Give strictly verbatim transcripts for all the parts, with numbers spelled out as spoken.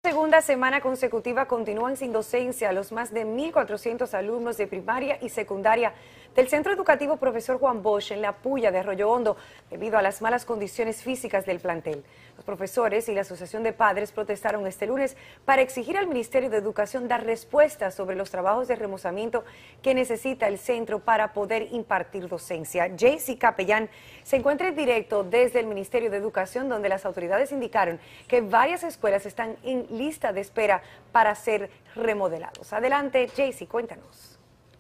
Segunda semana consecutiva continúan sin docencia los más de mil cuatrocientos alumnos de primaria y secundaria del Centro Educativo Profesor Juan Bosch en La Pulla de Arroyo Hondo debido a las malas condiciones físicas del plantel. Los profesores y la Asociación de Padres protestaron este lunes para exigir al Ministerio de Educación dar respuestas sobre los trabajos de remozamiento que necesita el centro para poder impartir docencia. Jaycee Capellán se encuentra en directo desde el Ministerio de Educación, donde las autoridades indicaron que varias escuelas están en lista de espera para ser remodelados. Adelante, Jaycee, cuéntanos.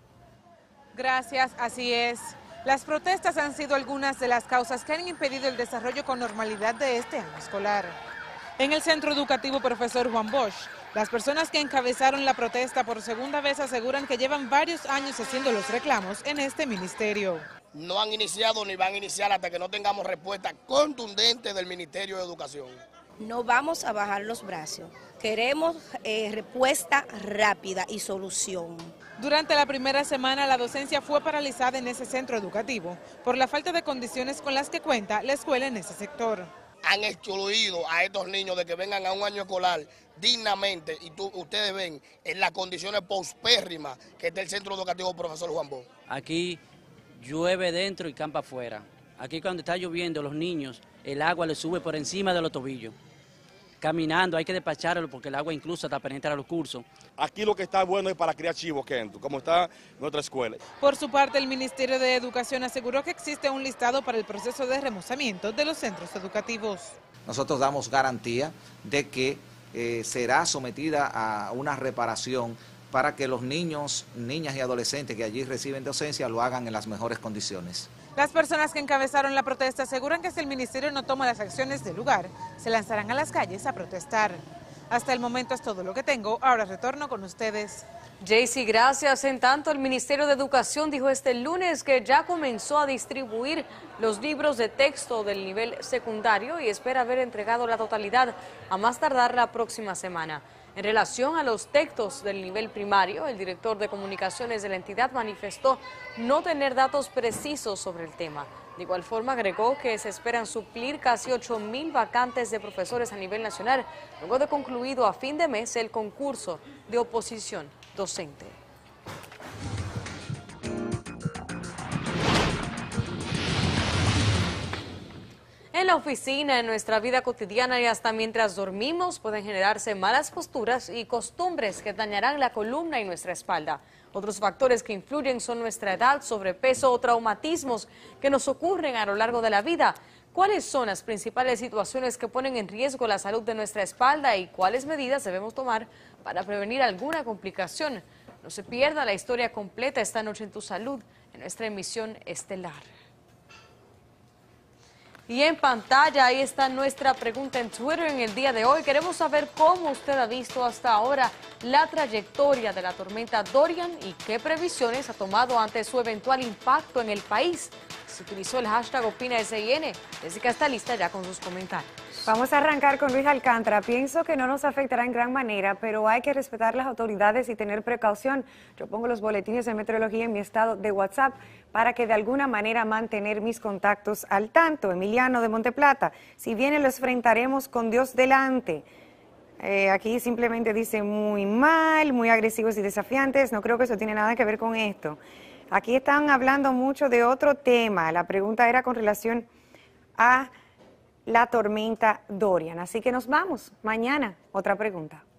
Gracias, así es. Las protestas han sido algunas de las causas que han impedido el desarrollo con normalidad de este año escolar. En el Centro Educativo Profesor Juan Bosch, las personas que encabezaron la protesta por segunda vez aseguran que llevan varios años haciendo los reclamos en este ministerio. No han iniciado ni van a iniciar hasta que no tengamos respuesta contundente del Ministerio de Educación. No vamos a bajar los brazos, queremos eh, respuesta rápida y solución. Durante la primera semana la docencia fue paralizada en ese centro educativo por la falta de condiciones con las que cuenta la escuela en ese sector. Han excluido a estos niños de que vengan a un año escolar dignamente y tú, ustedes ven en las condiciones pauspérrimas que está el Centro Educativo Profesor Juan Bosch. Aquí llueve dentro y campa afuera. Aquí cuando está lloviendo los niños, el agua les sube por encima de los tobillos. Caminando hay que despacharlo porque el agua incluso hasta penetra los cursos. Aquí lo que está bueno es para criar chivos, Kento, como está nuestra escuela. Por su parte, el Ministerio de Educación aseguró que existe un listado para el proceso de remozamiento de los centros educativos. Nosotros damos garantía de que eh, será sometida a una reparación para que los niños, niñas y adolescentes que allí reciben docencia lo hagan en las mejores condiciones. Las personas que encabezaron la protesta aseguran que si el ministerio no toma las acciones del lugar, se lanzarán a las calles a protestar. Hasta el momento es todo lo que tengo, ahora retorno con ustedes. Jaycee, gracias. En tanto, el Ministerio de Educación dijo este lunes que ya comenzó a distribuir los libros de texto del nivel secundario y espera haber entregado la totalidad a más tardar la próxima semana. En relación a los textos del nivel primario, el director de comunicaciones de la entidad manifestó no tener datos precisos sobre el tema. De igual forma, agregó que se esperan suplir casi ocho mil vacantes de profesores a nivel nacional, luego de concluido a fin de mes el concurso de oposición docente. En la oficina, en nuestra vida cotidiana y hasta mientras dormimos pueden generarse malas posturas y costumbres que dañarán la columna y nuestra espalda. Otros factores que influyen son nuestra edad, sobrepeso o traumatismos que nos ocurren a lo largo de la vida. ¿Cuáles son las principales situaciones que ponen en riesgo la salud de nuestra espalda y cuáles medidas debemos tomar para prevenir alguna complicación? No se pierda la historia completa esta noche en Tu Salud, en nuestra emisión estelar. Y en pantalla, ahí está nuestra pregunta en Twitter en el día de hoy. Queremos saber cómo usted ha visto hasta ahora la trayectoria de la tormenta Dorian y qué previsiones ha tomado ante su eventual impacto en el país. Se utilizó el hashtag OpinaSIN. Jessica está lista ya con sus comentarios. Vamos a arrancar con Luis Alcántara. Pienso que no nos afectará en gran manera, pero hay que respetar las autoridades y tener precaución. Yo pongo los boletines de meteorología en mi estado de WhatsApp para que de alguna manera mantener mis contactos al tanto. Emiliano de Monteplata, si viene los enfrentaremos con Dios delante. Eh, aquí simplemente dice muy mal, muy agresivos y desafiantes. No creo que eso tiene nada que ver con esto. Aquí están hablando mucho de otro tema. La pregunta era con relación a la tormenta Dorian. Así que nos vamos. Mañana, otra pregunta.